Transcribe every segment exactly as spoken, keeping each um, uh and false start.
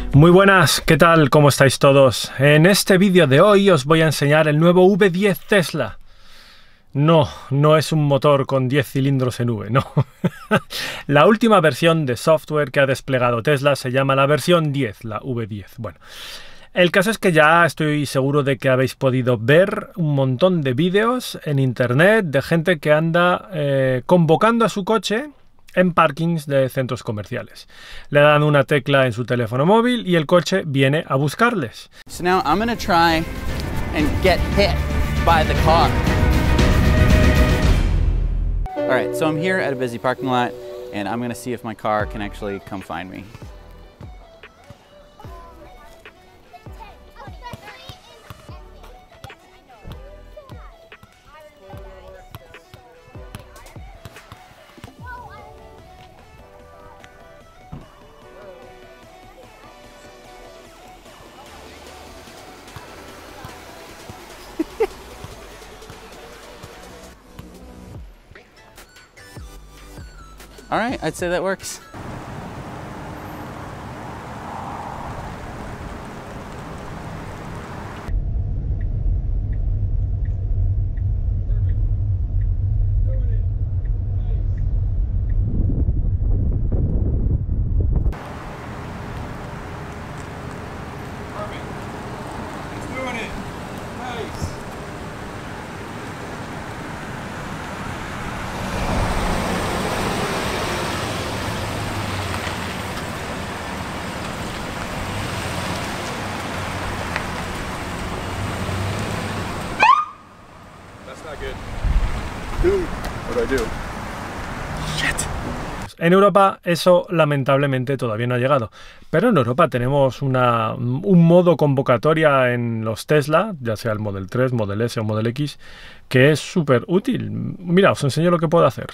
Muy buenas, ¿qué tal? ¿Cómo estáis todos? En este vídeo de hoy os voy a enseñar el nuevo V diez Tesla. No, no es un motor con diez cilindros en V, no. La última versión de software que ha desplegado Tesla se llama la versión diez, la V diez. Bueno, el caso es que ya estoy seguro de que habéis podido ver un montón de vídeos en internet de gente que anda eh, convocando a su coche en parkings de centros comerciales. Le dan una tecla en su teléfono móvil y el coche viene a buscarles. So now I'm gonna try and get hit by the car. All right, so I'm here at a busy parking lot and I'm gonna see if my car can actually come find me. All right, I'd say that works. En Europa eso lamentablemente todavía no ha llegado, pero en Europa tenemos una, un modo convocatoria en los Tesla, ya sea el Model tres, Model S o Model X, que es súper útil. Mira, os enseño lo que puedo hacer.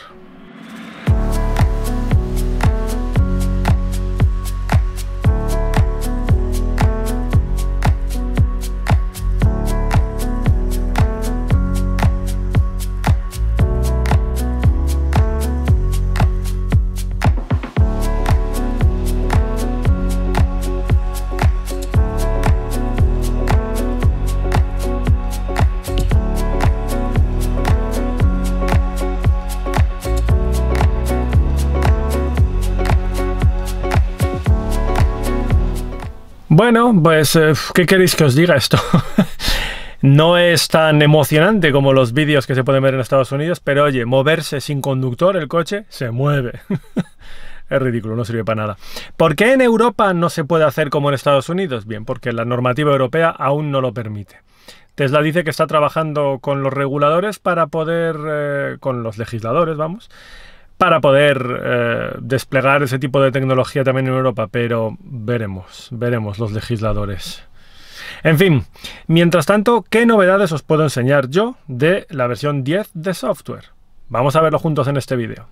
Bueno, pues, ¿qué queréis que os diga esto? No es tan emocionante como los vídeos que se pueden ver en Estados Unidos, pero oye, moverse sin conductor el coche se mueve. Es ridículo, no sirve para nada. ¿Por qué en Europa no se puede hacer como en Estados Unidos? Bien, porque la normativa europea aún no lo permite. Tesla dice que está trabajando con los reguladores para poder, eh, con los legisladores, vamos, para poder eh, desplegar ese tipo de tecnología también en Europa, pero veremos, veremos los legisladores. En fin, mientras tanto, ¿qué novedades os puedo enseñar yo de la versión diez de software? Vamos a verlo juntos en este vídeo.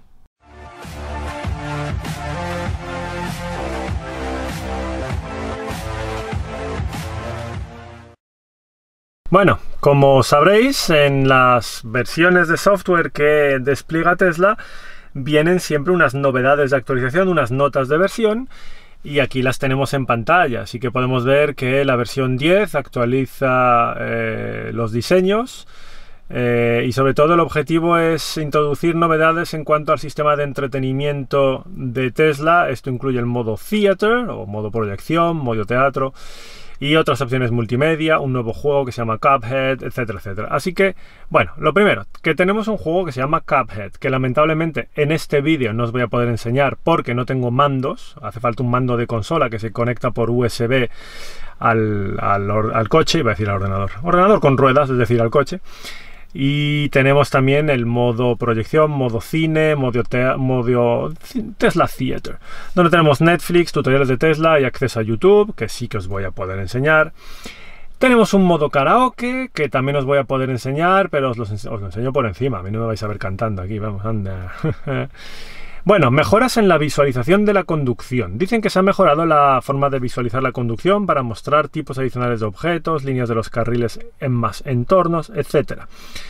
Bueno, como sabréis, en las versiones de software que despliega Tesla, vienen siempre unas novedades de actualización, unas notas de versión, y aquí las tenemos en pantalla, así que podemos ver que la versión diez actualiza eh, los diseños eh, y sobre todo el objetivo es introducir novedades en cuanto al sistema de entretenimiento de Tesla. Esto incluye el modo Theater o modo proyección, modo teatro y otras opciones multimedia, un nuevo juego que se llama Cuphead, etcétera, etcétera. Así que, bueno, lo primero, que tenemos un juego que se llama Cuphead, que lamentablemente en este vídeo no os voy a poder enseñar porque no tengo mandos. Hace falta un mando de consola que se conecta por U S B al, al, al coche, iba a decir al ordenador. Ordenador con ruedas, es decir, al coche. Y tenemos también el modo proyección, modo cine, modo, te modo Tesla Theater, donde tenemos Netflix, tutoriales de Tesla y acceso a YouTube, que sí que os voy a poder enseñar. Tenemos un modo karaoke, que también os voy a poder enseñar, pero os lo, os lo enseño por encima. A mí no me vais a ver cantando aquí, vamos, anda. Bueno, mejoras en la visualización de la conducción. Dicen que se ha mejorado la forma de visualizar la conducción para mostrar tipos adicionales de objetos, líneas de los carriles en más entornos, etcétera.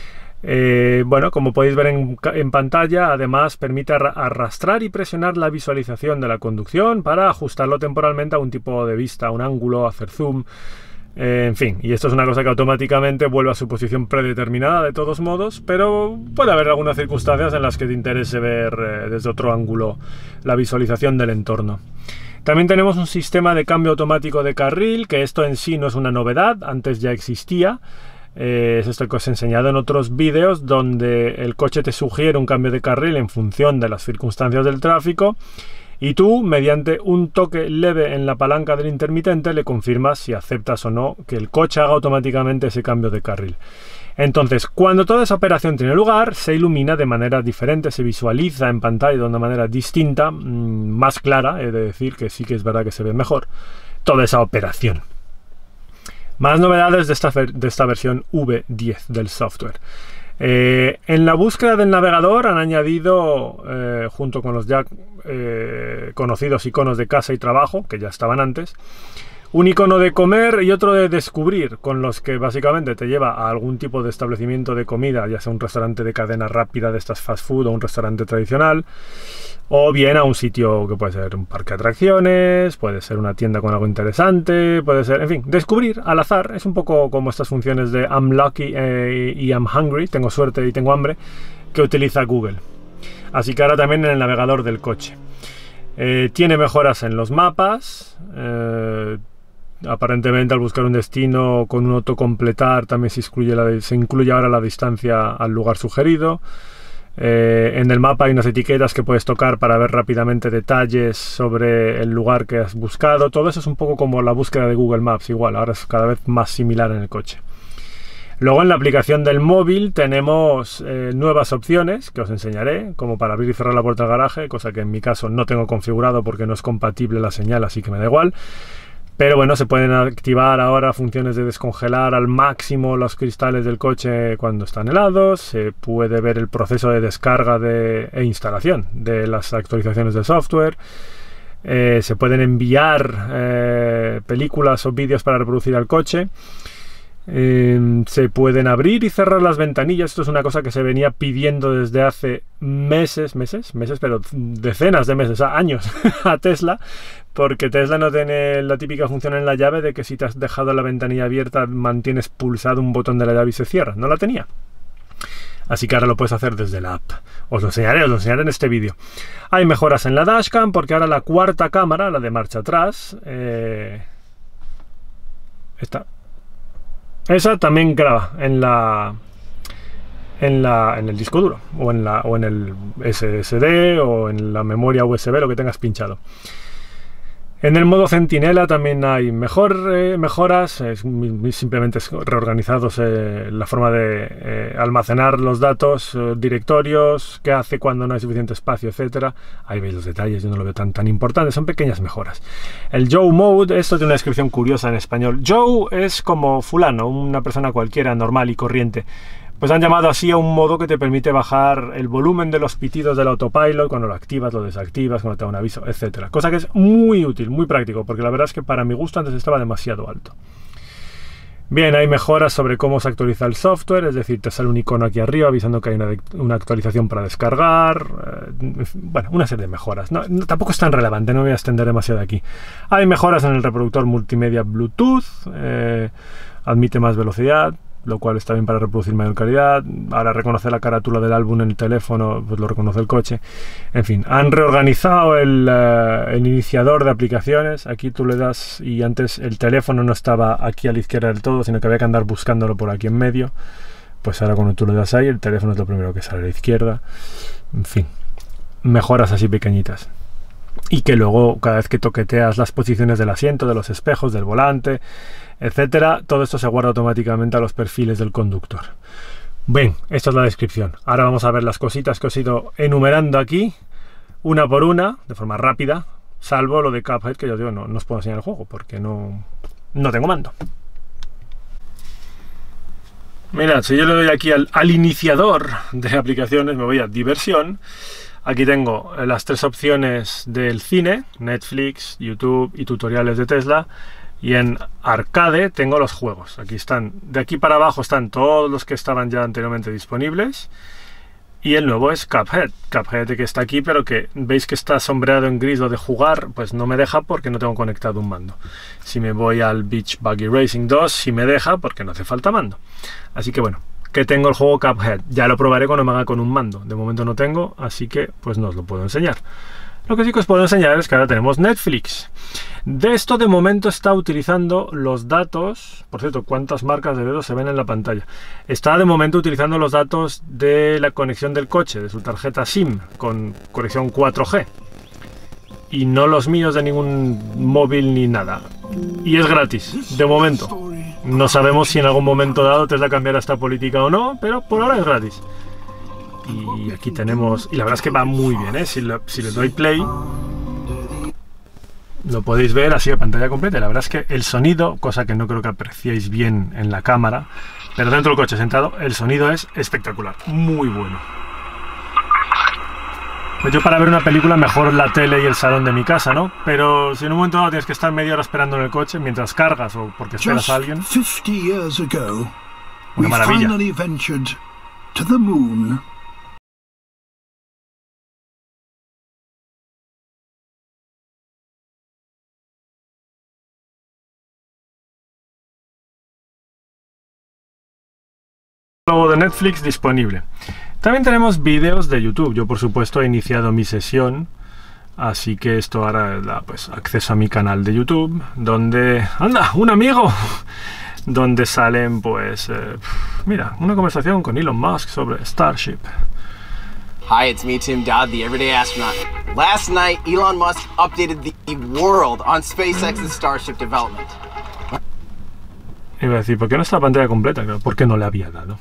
Eh, bueno, como podéis ver en, en pantalla, además permite arrastrar y presionar la visualización de la conducción para ajustarlo temporalmente a un tipo de vista, a un ángulo, hacer zoom, eh, en fin. Y esto es una cosa que automáticamente vuelve a su posición predeterminada de todos modos, pero puede haber algunas circunstancias en las que te interese ver eh, desde otro ángulo la visualización del entorno. También tenemos un sistema de cambio automático de carril, que esto en sí no es una novedad, antes ya existía. Eh, es esto que os he enseñado en otros vídeos, donde el coche te sugiere un cambio de carril en función de las circunstancias del tráfico y tú, mediante un toque leve en la palanca del intermitente, le confirmas si aceptas o no que el coche haga automáticamente ese cambio de carril. Entonces, cuando toda esa operación tiene lugar, se ilumina de manera diferente, se visualiza en pantalla de una manera distinta, más clara, he de decir que sí que es verdad que se ve mejor, toda esa operación. Más novedades de esta, de esta versión V diez del software. Eh, en la búsqueda del navegador han añadido, eh, junto con los ya eh, conocidos iconos de casa y trabajo, que ya estaban antes, un icono de comer y otro de descubrir, con los que básicamente te lleva a algún tipo de establecimiento de comida, ya sea un restaurante de cadena rápida de estas fast food o un restaurante tradicional, o bien a un sitio que puede ser un parque de atracciones, puede ser una tienda con algo interesante, puede ser, en fin, descubrir al azar. Es un poco como estas funciones de I'm lucky eh, y I'm hungry, tengo suerte y tengo hambre, que utiliza Google. Así que ahora también en el navegador del coche. Eh, tiene mejoras en los mapas, eh, aparentemente al buscar un destino con un autocompletar también se incluye, la, se incluye ahora la distancia al lugar sugerido. Eh, en el mapa hay unas etiquetas que puedes tocar para ver rápidamente detalles sobre el lugar que has buscado. Todo eso es un poco como la búsqueda de Google Maps, igual, ahora es cada vez más similar en el coche. Luego en la aplicación del móvil tenemos eh, nuevas opciones que os enseñaré, como para abrir y cerrar la puerta del garaje, cosa que en mi caso no tengo configurado porque no es compatible la señal, así que me da igual. Pero bueno, se pueden activar ahora funciones de descongelar al máximo los cristales del coche cuando están helados. Se puede ver el proceso de descarga de, e instalación de las actualizaciones de software. Eh, se pueden enviar eh, películas o vídeos para reproducir al coche. Eh, se pueden abrir y cerrar las ventanillas. Esto es una cosa que se venía pidiendo desde hace meses, meses, meses, pero decenas de meses, años a Tesla, porque Tesla no tiene la típica función en la llave de que si te has dejado la ventanilla abierta mantienes pulsado un botón de la llave y se cierra. No la tenía. Así que ahora lo puedes hacer desde la app. Os lo enseñaré, os lo enseñaré en este vídeo. Hay mejoras en la dashcam porque ahora la cuarta cámara, la de marcha atrás, eh, esta, esa también graba en la en la en el disco duro o en la o en el S S D o en la memoria U S B, lo que tengas pinchado. En el modo centinela también hay mejor, eh, mejoras, es, simplemente es reorganizados eh, la forma de eh, almacenar los datos, eh, directorios, qué hace cuando no hay suficiente espacio, etcétera. Ahí veis los detalles, yo no lo veo tan, tan importante, son pequeñas mejoras. El Joe Mode, esto tiene una descripción curiosa en español. Joe es como fulano, una persona cualquiera, normal y corriente. Pues han llamado así a un modo que te permite bajar el volumen de los pitidos del autopilot cuando lo activas, lo desactivas, cuando te da un aviso, etcétera. Cosa que es muy útil, muy práctico, porque la verdad es que para mi gusto antes estaba demasiado alto. Bien, hay mejoras sobre cómo se actualiza el software, es decir, te sale un icono aquí arriba avisando que hay una, una actualización para descargar, eh, bueno, una serie de mejoras. No, no, tampoco es tan relevante, no me voy a extender demasiado aquí. Hay mejoras en el reproductor multimedia Bluetooth, eh, admite más velocidad, lo cual está bien para reproducir mayor calidad. Ahora reconoce la carátula del álbum en el teléfono, pues lo reconoce el coche. En fin, han reorganizado el, uh, el iniciador de aplicaciones. Aquí tú le das y antes el teléfono no estaba aquí a la izquierda del todo, sino que había que andar buscándolo por aquí en medio. Pues ahora cuando tú le das ahí, el teléfono es lo primero que sale a la izquierda. En fin, mejoras así pequeñitas. Y que luego cada vez que toqueteas las posiciones del asiento, de los espejos, del volante, etcétera, todo esto se guarda automáticamente a los perfiles del conductor. Bien, esta es la descripción. Ahora vamos a ver las cositas que os he ido enumerando aquí, una por una, de forma rápida, salvo lo de Cuphead, que yo digo, no, no os puedo enseñar el juego porque no, no tengo mando. Mirad, si yo le doy aquí al, al iniciador de aplicaciones, me voy a diversión. Aquí tengo las tres opciones del cine, Netflix, YouTube y tutoriales de Tesla. Y en arcade tengo los juegos. Aquí están, de aquí para abajo están todos los que estaban ya anteriormente disponibles. Y el nuevo es Cuphead. Cuphead que está aquí, pero que veis que está sombreado en gris lo de jugar, pues no me deja porque no tengo conectado un mando. Si me voy al Beach Buggy Racing dos, sí me deja porque no hace falta mando. Así que bueno, que tengo el juego Cuphead. Ya lo probaré cuando me haga con un mando. De momento no tengo, así que pues no os lo puedo enseñar. Lo que sí que os puedo enseñar es que ahora tenemos Netflix. De esto de momento está utilizando los datos, por cierto, cuántas marcas de dedos se ven en la pantalla. Está de momento utilizando los datos de la conexión del coche, de su tarjeta SIM, con conexión cuatro G. Y no los míos de ningún móvil ni nada. Y es gratis, de momento. No sabemos si en algún momento dado Tesla cambiará esta política o no, pero por ahora es gratis. Y aquí tenemos, y la verdad es que va muy bien, ¿eh? Si, lo, si le doy play, lo podéis ver así a pantalla completa. La verdad es que el sonido, cosa que no creo que apreciéis bien en la cámara, pero dentro del coche sentado, el sonido es espectacular, muy bueno. Pues yo para ver una película mejor la tele y el salón de mi casa, ¿no? Pero si en un momento dado tienes que estar media hora esperando en el coche mientras cargas o porque esperas a alguien, una maravilla. Logo de Netflix disponible. También tenemos vídeos de YouTube. Yo por supuesto he iniciado mi sesión, así que esto ahora da pues acceso a mi canal de YouTube, donde anda un amigo, donde salen pues eh, mira, una conversación con Elon Musk sobre Starship. Hi, it's me, Tim Dodd, the Everyday Astronaut. Last night, Elon Musk updated the world on SpaceX's Starship development. Iba a decir, ¿por qué no está la pantalla completa? ¿Por qué no le había dado?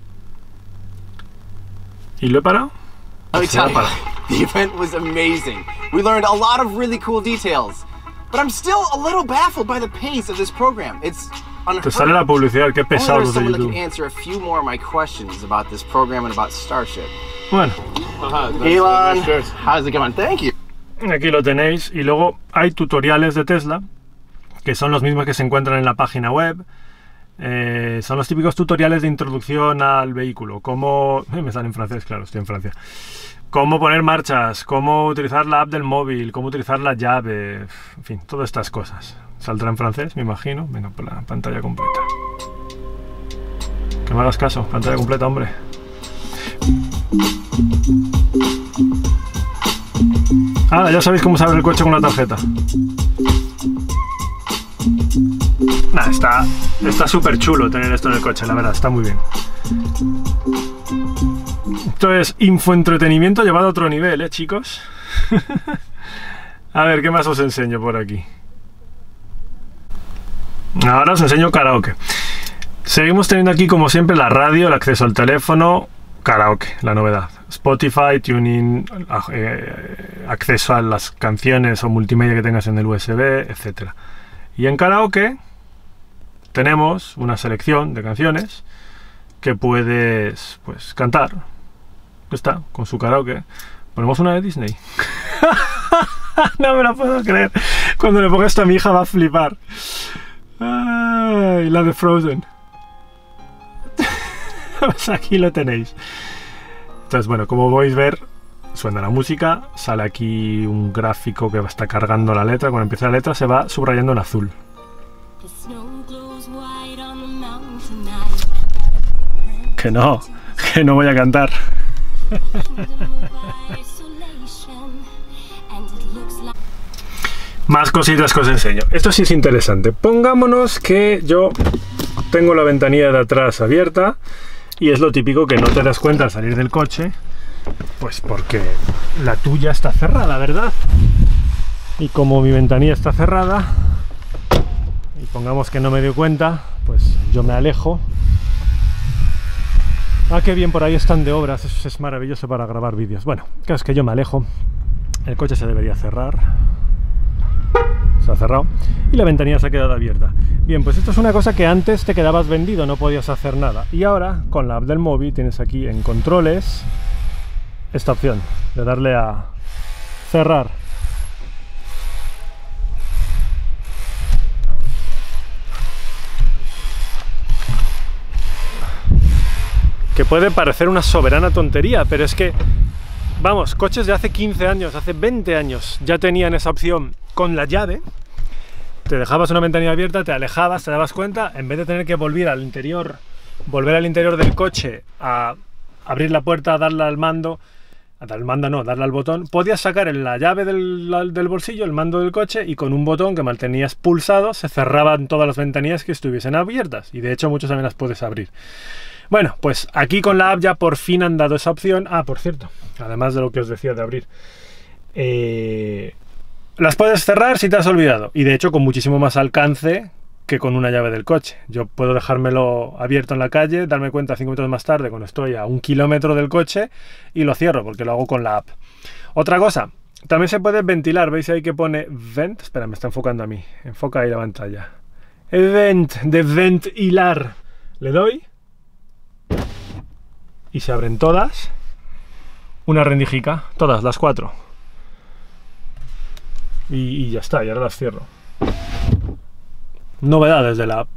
¿Y lo he parado? Let me tell you, the event was amazing. We learned a lot of really cool details. But I'm still a little baffled by the pace of this program. It's unheard. Te sale la publicidad, qué pesado de someone that YouTube. can answer a few more of my questions about this program and about Starship. Bueno, Elon, how's it going? Thank you. aquí lo tenéis. Y luego hay tutoriales de Tesla, que son los mismos que se encuentran en la página web. Eh, son los típicos tutoriales de introducción al vehículo. Cómo... Eh, me sale en francés, claro, estoy en Francia. Cómo poner marchas, cómo utilizar la app del móvil, cómo utilizar la llave, en fin, todas estas cosas. Saldrá en francés, me imagino. Venga, por la pantalla completa. Que me hagas caso, pantalla completa, hombre. Ah, ya sabéis cómo se abre el coche con la tarjeta. Nah, está está súper chulo tener esto en el coche, la verdad, está muy bien. Esto es infoentretenimiento llevado a otro nivel, ¿eh, chicos? A ver, ¿qué más os enseño por aquí? Ahora os enseño karaoke. Seguimos teniendo aquí, como siempre, la radio, el acceso al teléfono, karaoke, la novedad. Spotify, tuning, eh, acceso a las canciones o multimedia que tengas en el U S B, etcétera. Y en karaoke tenemos una selección de canciones que puedes pues cantar. Está, con su karaoke. Ponemos una de Disney. No me lo puedo creer. Cuando le ponga esto a mi hija va a flipar. Ay, la de Frozen. Pues aquí lo tenéis. Entonces, bueno, como podéis ver, suena la música, sale aquí un gráfico que está cargando la letra. Cuando empieza la letra se va subrayando en azul. Que no, que no voy a cantar. Más cositas que os enseño. Esto sí es interesante. Pongámonos que yo tengo la ventanilla de atrás abierta y es lo típico que no te das cuenta al salir del coche, pues porque la tuya está cerrada, ¿verdad? Y como mi ventanilla está cerrada y pongamos que no me doy cuenta, pues yo me alejo. Ah, qué bien, por ahí están de obras, eso es maravilloso para grabar vídeos. Bueno, claro, es que yo me alejo, el coche se debería cerrar, se ha cerrado y la ventanilla se ha quedado abierta. Bien, pues esto es una cosa que antes te quedabas vendido, no podías hacer nada. Y ahora, con la app del móvil, tienes aquí en controles esta opción de darle a cerrar. que puede parecer una soberana tontería, pero es que, vamos, coches de hace quince años, hace veinte años, ya tenían esa opción con la llave. Te dejabas una ventanilla abierta, te alejabas, te dabas cuenta, en vez de tener que volver al interior, volver al interior del coche a abrir la puerta, darle al mando, al mando no, darle al botón, podías sacar la llave del, del bolsillo, el mando del coche, y con un botón que mantenías pulsado se cerraban todas las ventanillas que estuviesen abiertas, y de hecho muchas también las puedes abrir. Bueno, pues aquí con la app ya por fin han dado esa opción. Ah, por cierto, además de lo que os decía de abrir, eh, las puedes cerrar si te has olvidado, y de hecho con muchísimo más alcance que con una llave del coche. Yo puedo dejármelo abierto en la calle, darme cuenta cinco minutos más tarde cuando estoy a un kilómetro del coche y lo cierro porque lo hago con la app. Otra cosa, también se puede ventilar. ¿Veis ahí que pone vent? Espera, me está enfocando a mí. Enfoca ahí la pantalla. Event, de ventilar. Le doy y se abren todas. Una rendijica, todas, las cuatro. Y, y ya está, y ahora las cierro. Novedades de la app.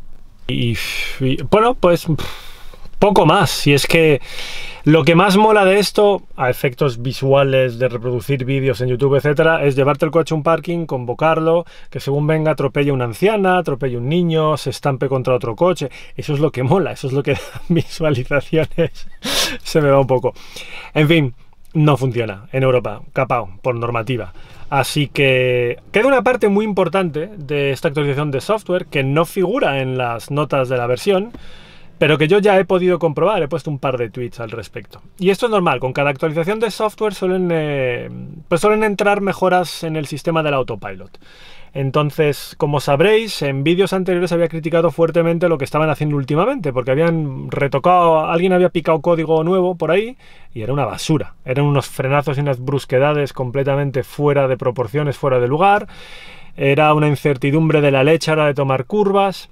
Y, y bueno, pues poco más. Si es que lo que más mola de esto, a efectos visuales, de reproducir vídeos en YouTube, etcétera, es llevarte el coche a un parking, convocarlo, que según venga atropelle una anciana, atropelle un niño, se estampe contra otro coche. Eso es lo que mola, eso es lo que da visualizaciones. Se me va un poco. En fin, no funciona en Europa, capao, por normativa. Así que queda una parte muy importante de esta actualización de software que no figura en las notas de la versión, pero que yo ya he podido comprobar. He puesto un par de tweets al respecto. Y esto es normal, con cada actualización de software suelen, eh, pues suelen entrar mejoras en el sistema del autopilot. Entonces, como sabréis, en vídeos anteriores había criticado fuertemente lo que estaban haciendo últimamente, porque habían retocado, alguien había picado código nuevo por ahí y era una basura. Eran unos frenazos y unas brusquedades completamente fuera de proporciones, fuera de lugar. Era una incertidumbre de la leche a la hora de tomar curvas.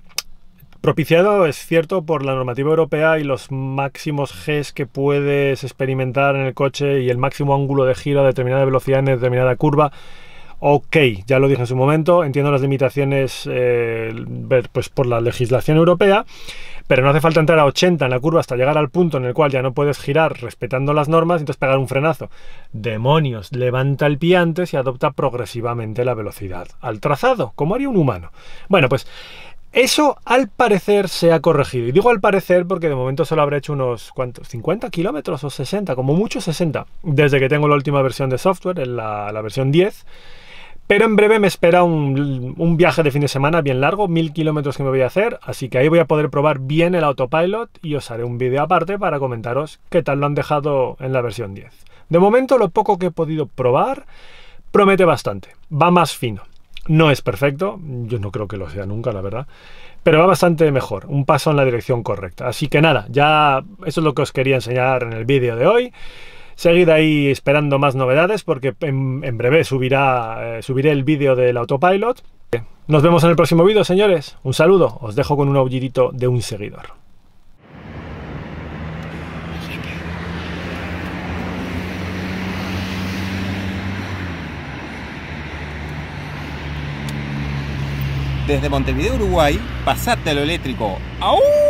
Propiciado, es cierto, por la normativa europea y los máximos Gs que puedes experimentar en el coche y el máximo ángulo de giro a determinada velocidad en determinada curva. Ok, ya lo dije en su momento, entiendo las limitaciones eh, pues por la legislación europea, pero no hace falta entrar a ochenta en la curva hasta llegar al punto en el cual ya no puedes girar respetando las normas y entonces pegar un frenazo. ¡Demonios! Levanta el pie antes y adopta progresivamente la velocidad al trazado, como haría un humano. Bueno, pues eso al parecer se ha corregido. Y digo al parecer porque de momento solo habré hecho unos, ¿cuántos? ¿cincuenta kilómetros o sesenta? Como mucho sesenta, desde que tengo la última versión de software, en la, la versión diez. Pero en breve me espera un, un viaje de fin de semana bien largo, mil kilómetros que me voy a hacer, así que ahí voy a poder probar bien el autopilot y os haré un vídeo aparte para comentaros qué tal lo han dejado en la versión diez. De momento lo poco que he podido probar promete bastante, va más fino. No es perfecto, yo no creo que lo sea nunca, la verdad, pero va bastante mejor, un paso en la dirección correcta. Así que nada, ya eso es lo que os quería enseñar en el vídeo de hoy. Seguid ahí esperando más novedades porque en, en breve subirá, eh, subiré el vídeo del autopilot. Nos vemos en el próximo vídeo, señores. Un saludo. Os dejo con un aullidito de un seguidor. Desde Montevideo, Uruguay, pasate a lo eléctrico. ¡Au!